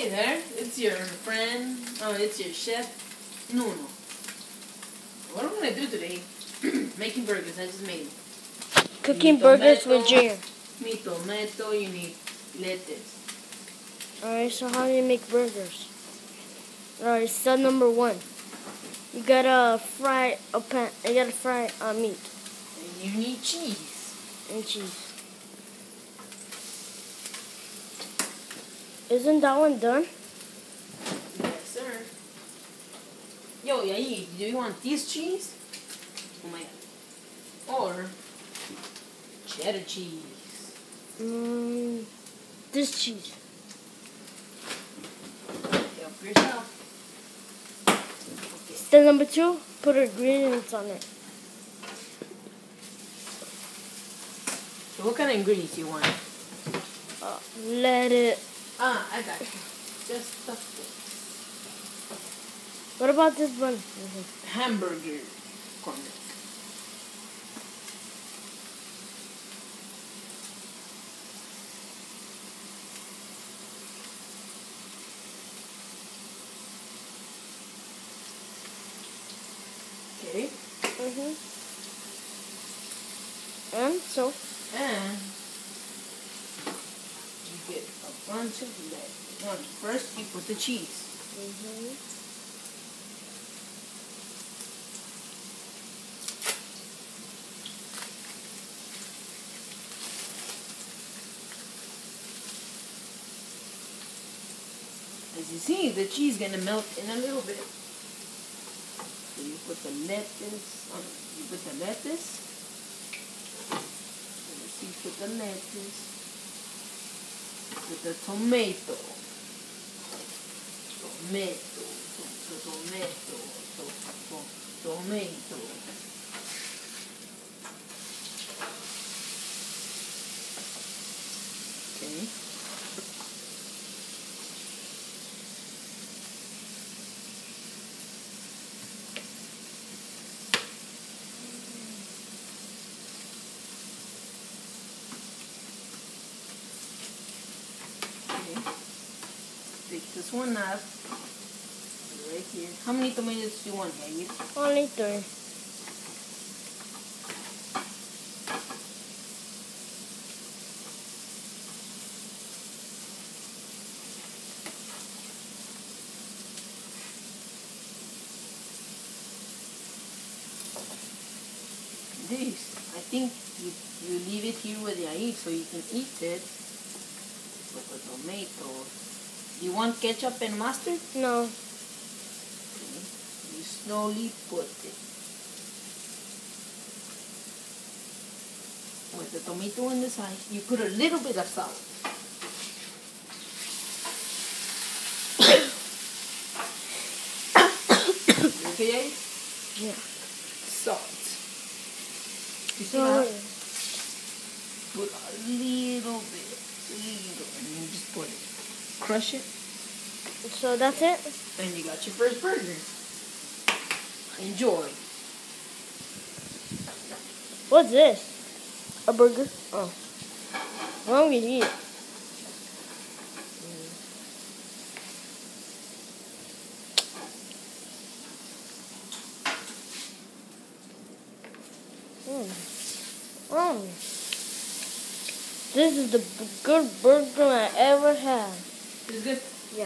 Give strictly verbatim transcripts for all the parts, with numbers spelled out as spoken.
Hey there, it's your friend, oh, it's your chef, Nuno. What I'm gonna do today, making burgers, I just made. Cooking burgers tomato, with Junior. You need tomato, you need lettuce. Alright, so how do you make burgers? Alright, step number one. You gotta fry a pan, you gotta fry uh, meat. And you need cheese. And cheese. Isn't that one done? Yes, sir. Yo, Yair, do you want this cheese? Oh my god. Or cheddar cheese. Mm, this cheese. Help yourself. Okay. Step number two, put ingredients on it. So what kind of ingredients you want? Uh, let it. Ah, I got you. Just stuff it. What about this one? Mm-hmm. Hamburger corn. Okay. Mm-hmm. And so? And you get a bunch of that. Well, first you put the cheese. Mm-hmm. As you see, the cheese gonna melt in a little bit. So you put the lettuce on. You put the lettuce. Let's see, put the lettuce. Put the tomato. Tomato. to- Tomato. to- to- Tomato. Okay. Take this one up. Right here. How many tomatoes do you want, Yair? Only three. This, I think you, you leave it here with Yair so you can eat it with the tomatoes. You want ketchup and mustard? No. Okay. You slowly put it. With the tomato on the side, you put a little bit of salt. Okay, Yair? Yeah. Salt. You see So, how? Put a little bit, little, and you just put it. Crush it, so that's it? and you got your first burger. Enjoy. What's this? A burger? Oh. Why don't we eat? Mm. Mm. This is the b- good burger I ever had. It's good. Yeah.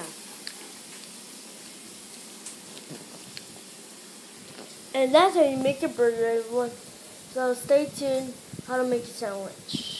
And that's how you make a burger, everyone. So stay tuned how to make a sandwich.